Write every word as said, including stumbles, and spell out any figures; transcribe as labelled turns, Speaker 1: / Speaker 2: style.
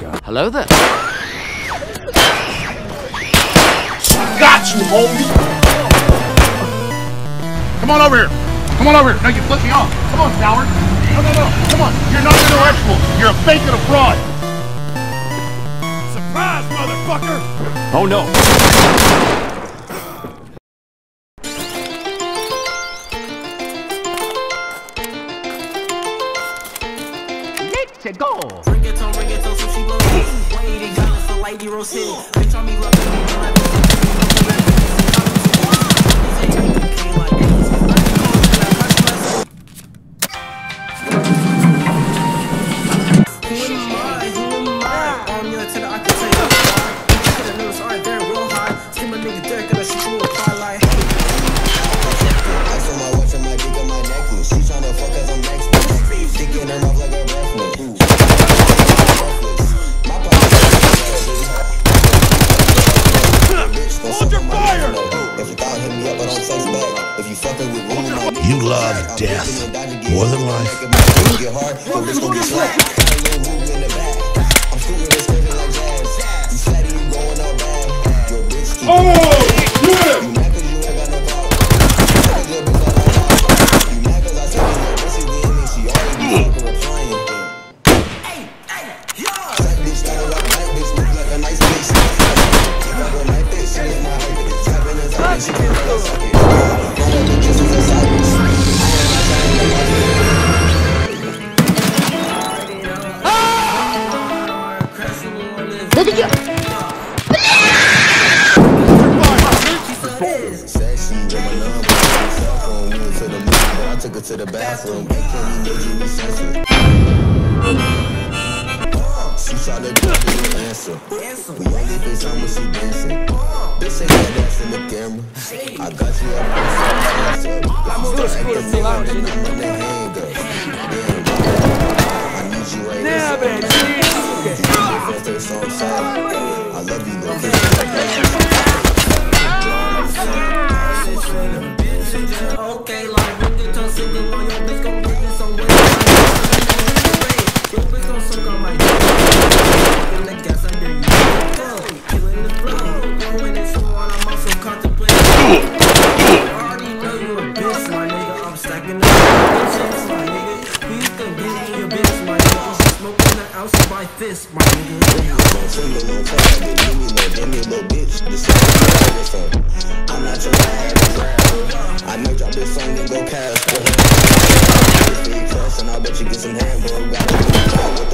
Speaker 1: God.
Speaker 2: Hello there.
Speaker 3: Got you, homie! Come on over here! Come on over here! No, you flipped me off! Come on, coward! No, no, no! Come on! You're not intellectual! You're a fake and a fraud! Surprise, motherfucker!
Speaker 1: Oh no!
Speaker 2: Let's go!
Speaker 4: Ring it on, ring it on, so she blows it. one eighty dollars for light hero city. Bitch on me, love
Speaker 5: You love death more than life.
Speaker 6: Took her to the bathroom. She tried to get me an answer. We only FaceTime when she dancing. Bitch ain't got ass in the camera. I got you up on the answer. I'm in the hang up. I need you right now, baby. I love you, little bitch.
Speaker 4: Okay, like ring the tongue, single on your bitch, gon' get this on way. Your bitch gon' suck on my dick. In the gas under you. Killing the flow. Going in so hard, I'm also contemplating. I already know you a bitch, my nigga. I'm stacking the bitches, my nigga. Please come get me your bitch, my nigga. She's smoking the ounce of my fist, my nigga.
Speaker 6: Give me a little bitch. This is I'm not your ass. I might drop this song and go cash for her. And I bet you get some hand, bro. Got